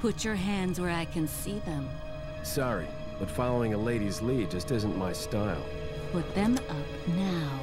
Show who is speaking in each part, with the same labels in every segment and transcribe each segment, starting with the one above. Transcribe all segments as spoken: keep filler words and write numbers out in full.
Speaker 1: Put your hands where I can see them.
Speaker 2: Sorry, but following a lady's lead just isn't my style.
Speaker 1: Put them up now.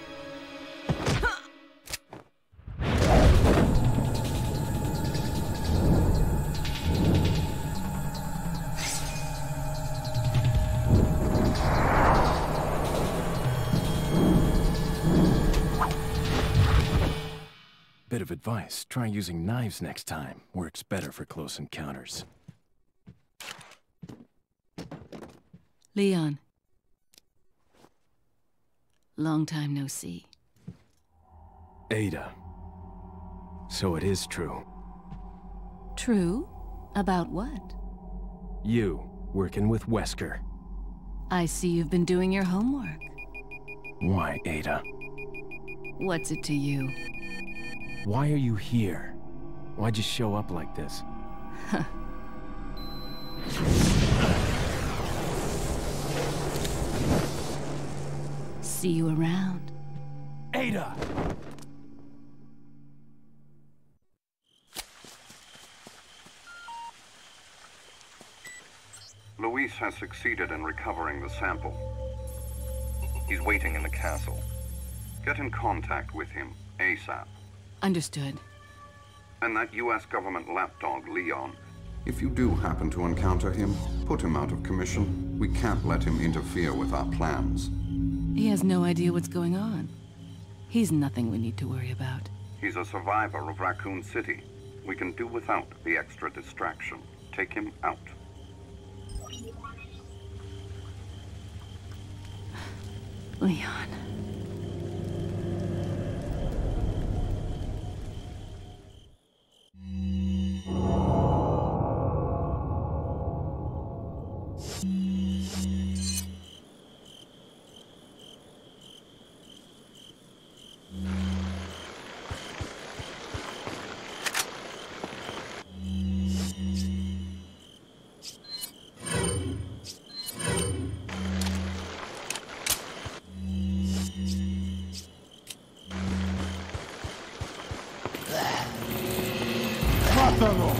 Speaker 2: Bit of advice, try using knives next time. Works better for close encounters.
Speaker 1: Leon. Long time no see.
Speaker 2: Ada. So it is true.
Speaker 1: True? About what?
Speaker 2: You, working with Wesker.
Speaker 1: I see you've been doing your homework.
Speaker 2: Why, Ada?
Speaker 1: What's it to you?
Speaker 2: Why are you here? Why'd you show up like this?
Speaker 1: See you around.
Speaker 2: Ada!
Speaker 3: Luis has succeeded in recovering the sample. He's waiting in the castle. Get in contact with him, ASAP.
Speaker 1: Understood.
Speaker 3: And that U S government lapdog, Leon. If you do happen to encounter him, put him out of commission. We can't let him interfere with our plans.
Speaker 1: He has no idea what's going on. He's nothing we need to worry about.
Speaker 3: He's a survivor of Raccoon City. We can do without the extra distraction. Take him out.
Speaker 1: Leon.
Speaker 4: ¡Mátalo!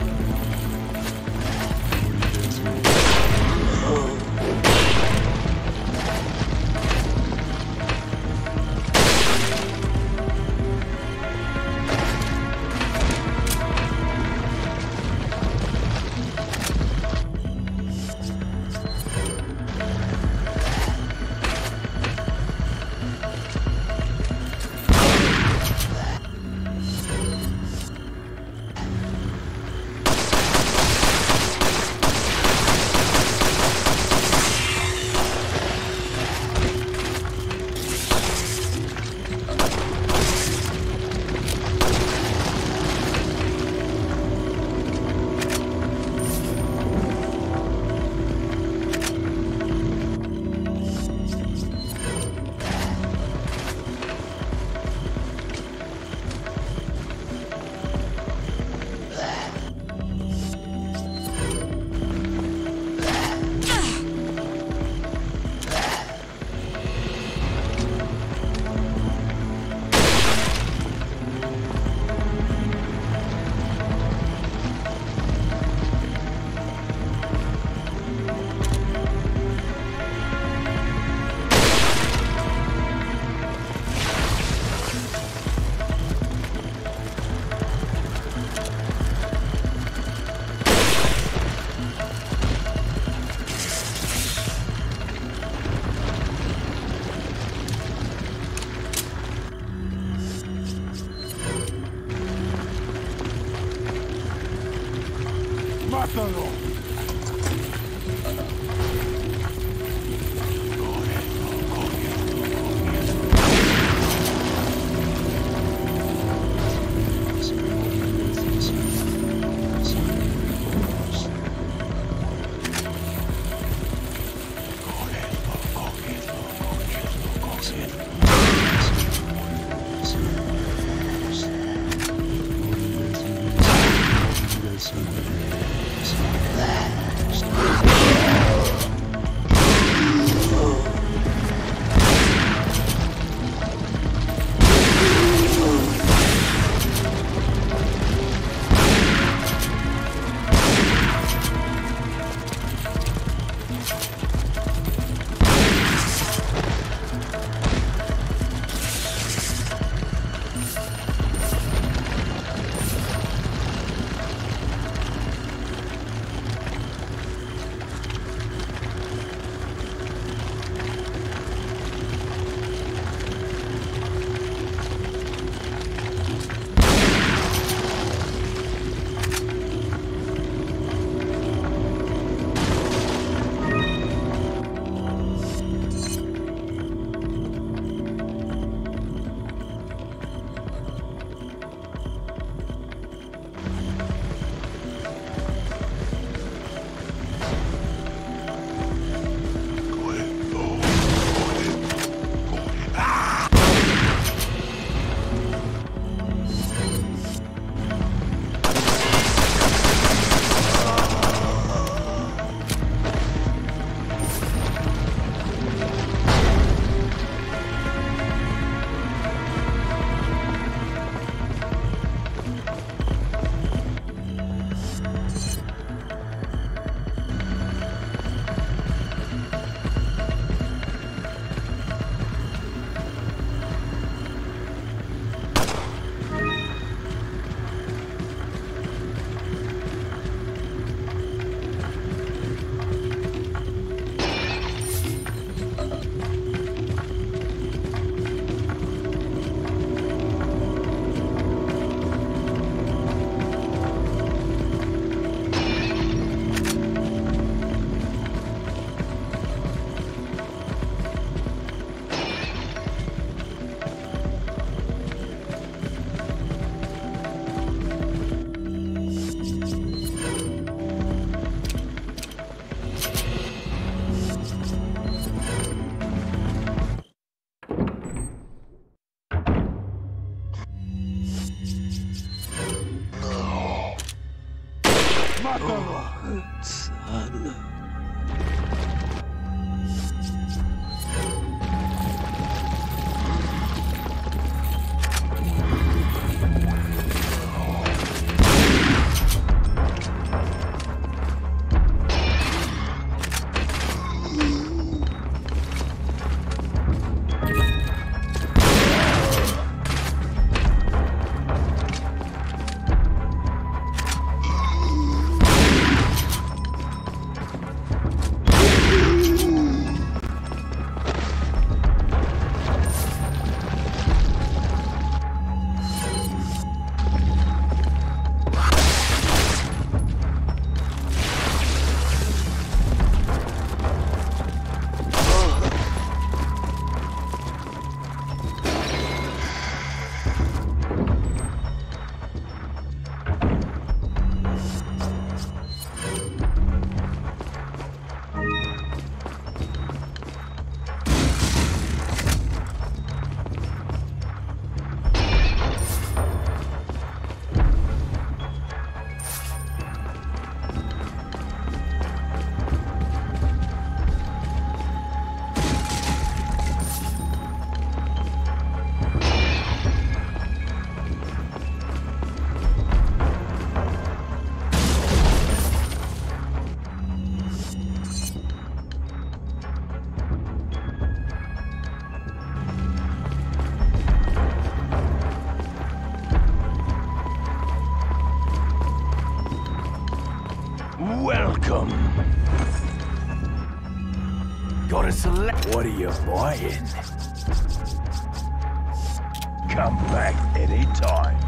Speaker 4: ¡Mátalo!
Speaker 5: Yes.
Speaker 4: Welcome. Gotta select. What are you buying? Come back anytime.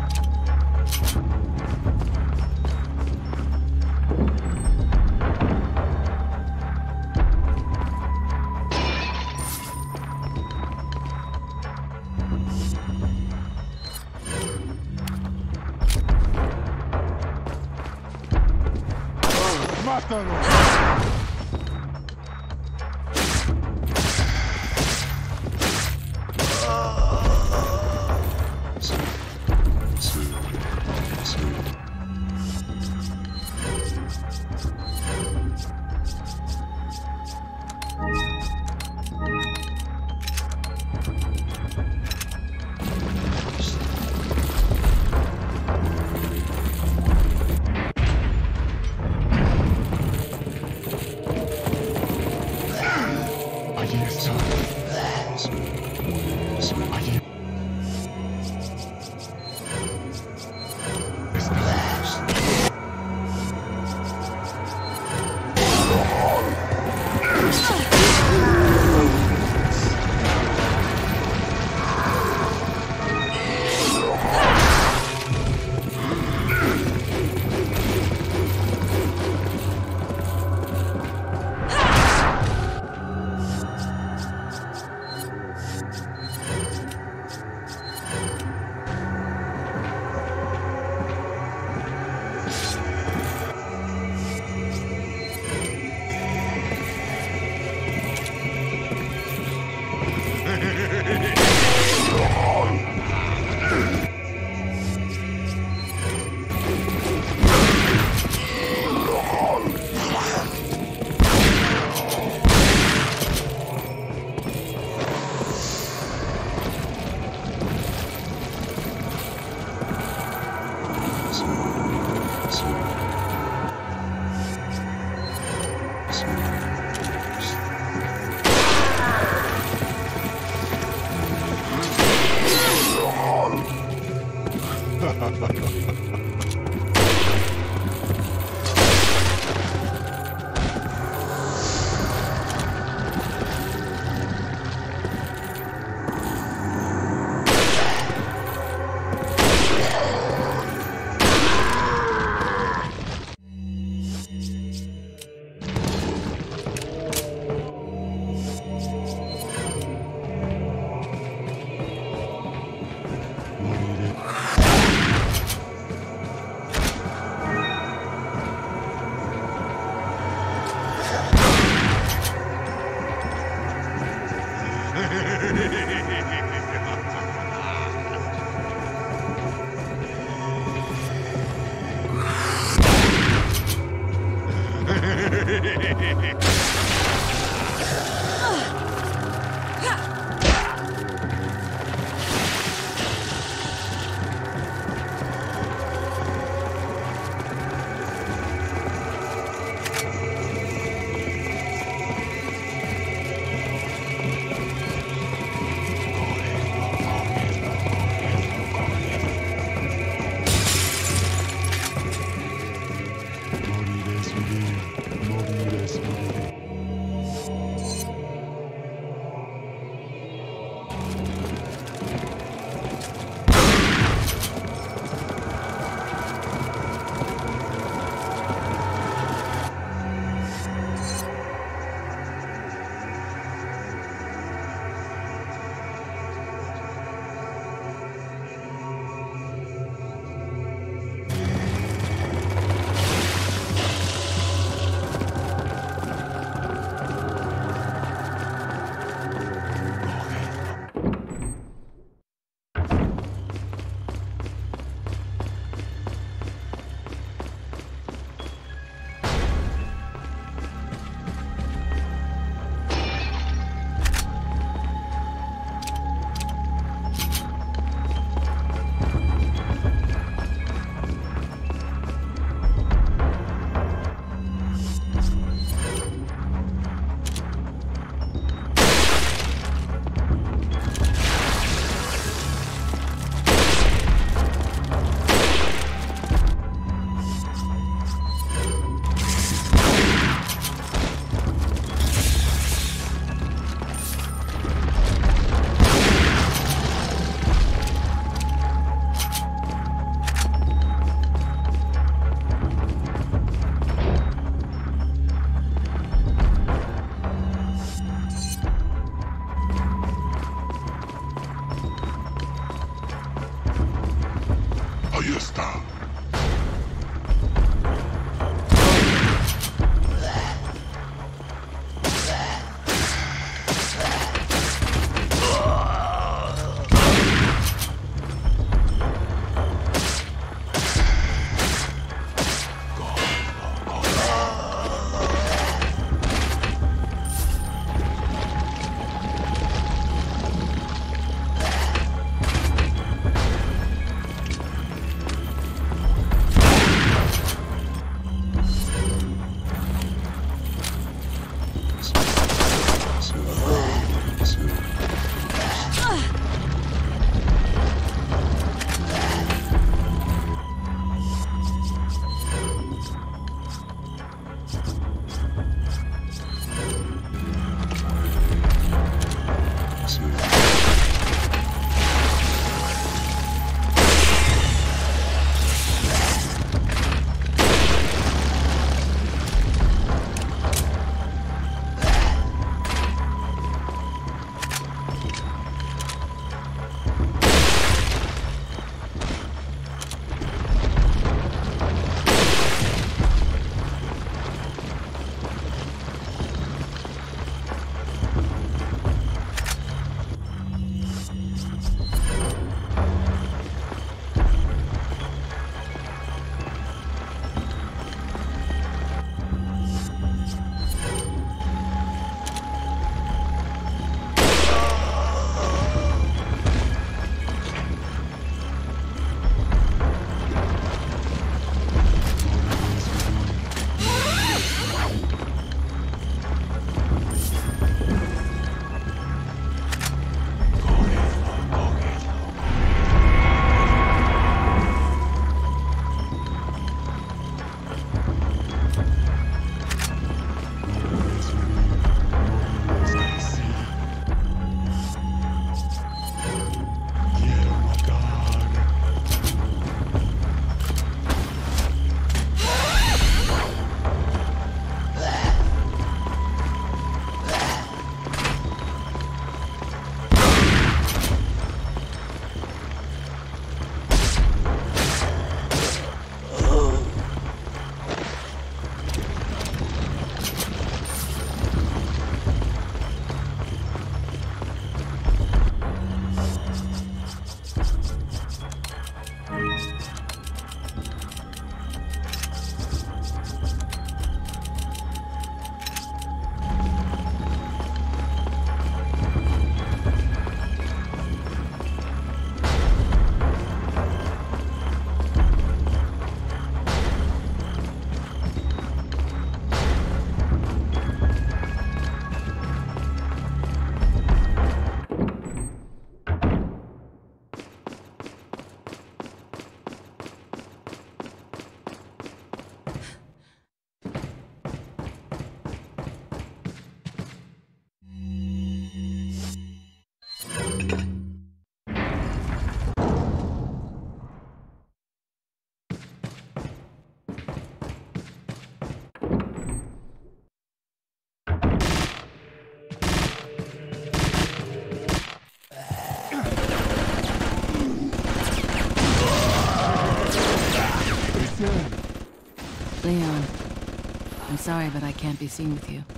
Speaker 1: Leon, I'm sorry, but I can't be seen with you.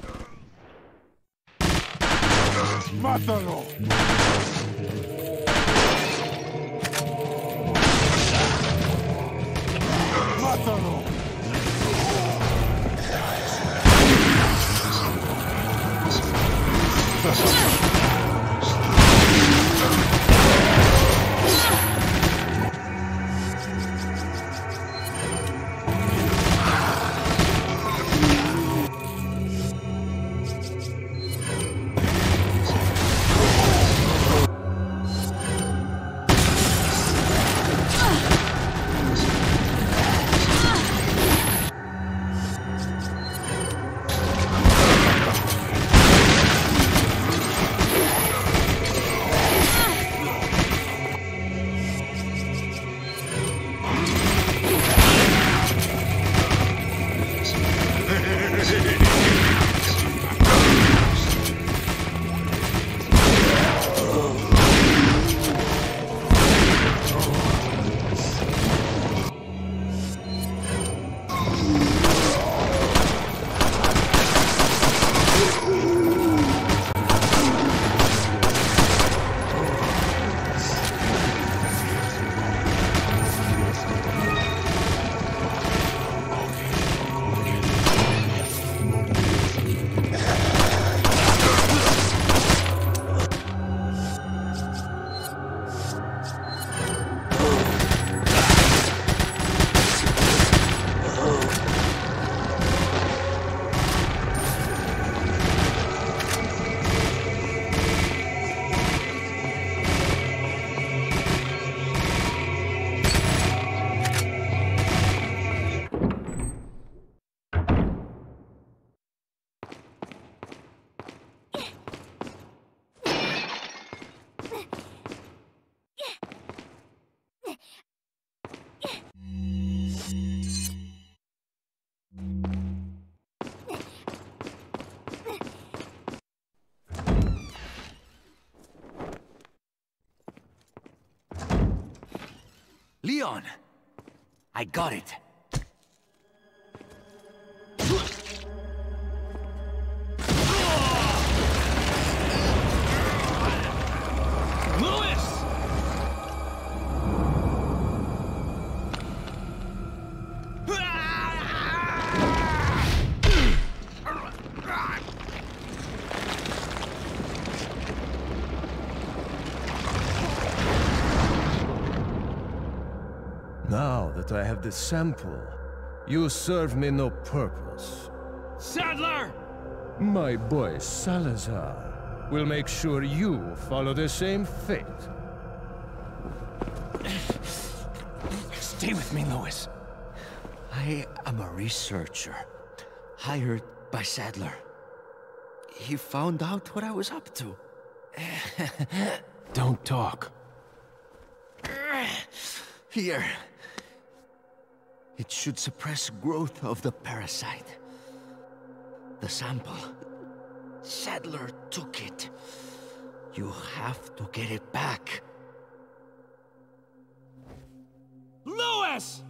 Speaker 4: Mátalo! Mátalo! Leon! I got it. Louis!
Speaker 5: Now that I have the sample, you serve me no purpose.
Speaker 4: Sadler!
Speaker 5: My boy Salazar will make sure you follow the same fate.
Speaker 4: Stay with me, Louis. I am a researcher, hired by Sadler. He found out what I was up to.
Speaker 2: Don't talk.
Speaker 4: Here. It should suppress growth of the parasite. The sample. Sadler took it. You have to get it back. Louis!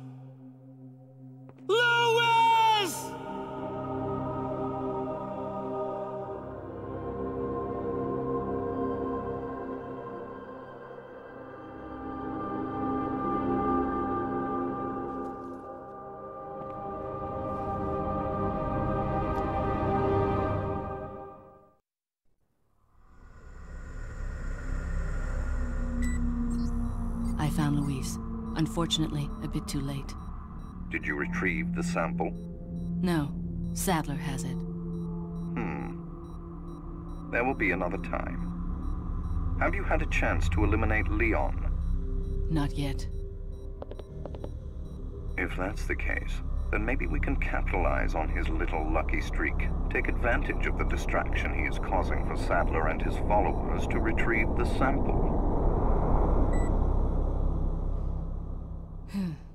Speaker 4: Louis!
Speaker 1: I found Louise. Unfortunately, a bit too late.
Speaker 3: Did you retrieve the sample?
Speaker 1: No, Sadler has it.
Speaker 3: Hmm. There will be another time. Have you had a chance to eliminate Leon?
Speaker 1: Not yet.
Speaker 3: If that's the case, then maybe we can capitalize on his little lucky streak. Take advantage of the distraction he is causing for Sadler and his followers to retrieve the sample.
Speaker 1: Hmm.